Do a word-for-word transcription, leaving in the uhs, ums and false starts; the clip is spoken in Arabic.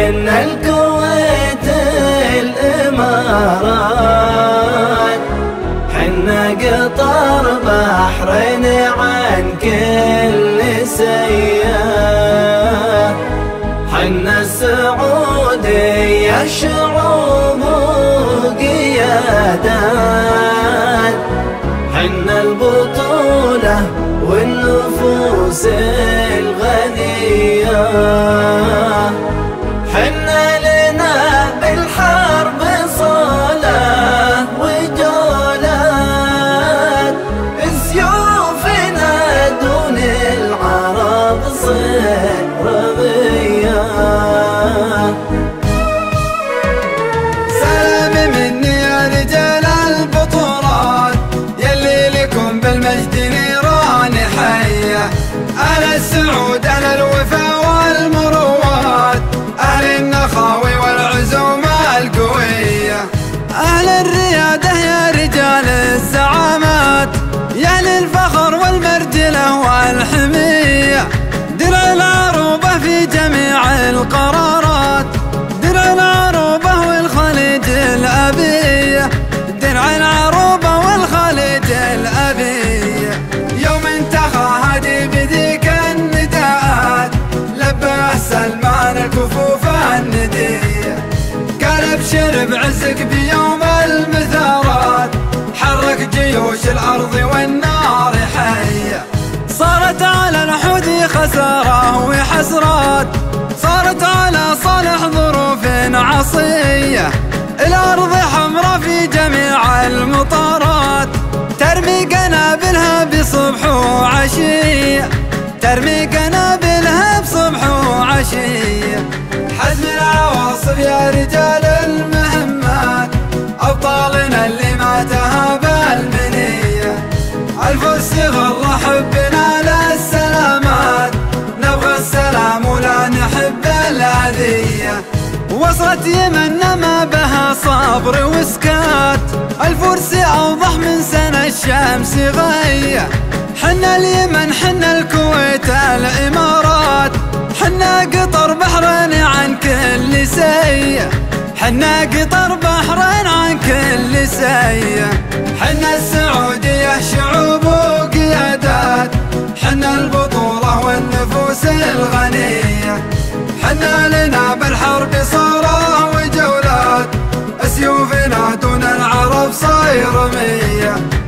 حنا الكويت الإمارات، حنا قطر بحرين عن كل سياح، حنا السعودية شعوب وقيادات، حنا البطولة والنفوس الغنية، حنا لنا بالحرب صلاة وجولات، سيوفنا دون العرب صير رضية. سلامي مني يا رجال البطولات، يلي لكم بالمجد نيران حية، أهل السعود أهل الوفا والمروات، أهل النخاوي والعزومة القوية، أهل الريادة يا رجال الزعامات، يا أهل الفخر والمرجلة والحمية، درع العروبة في جميع القرارات، درع العروبة والخليج الأبية، درع العروبة والخليج الأبية. يوم انتخى هادي بذيك النداءات، لبى سلمان الكفوف الندية، قال ابشر بعزك بيوم المثارات، حرك جيوش الأرض والنار حية. صارت على الحوث خسارة وحسرات، صارت على صالح ظروف عصية، الأرض حمراء في جميع المطارات، ترمي قنابلها بصبح وعشية، ترمي قنابلها بصبح وعشية. حزم العواصف يا رجال المهمات، أبطالنا اللي ما تهاب المنية، الفرس غر حبنا للسلامات، نبغى السلام ولا نحب الأذية. وصلت يمنا ما بها صبر وسكات، الفرس أوضح من سنة الشمس غية، حنا اليمن حنا الكويت الإمارات، حنا قطر بحرين عن كل سية، حنا قطر بحرين عن كل سية، حنا السعودية شعوب وقيادات، حنا البطولة والنفوس الغنية، حنا لنا بالحرب صارة وجولات، سيوفنا دون العرب صاير مية.